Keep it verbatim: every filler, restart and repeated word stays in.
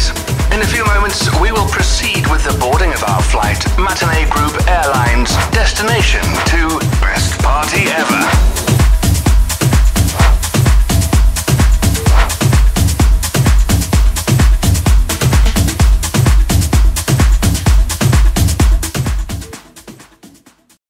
please. In a few moments, we will proceed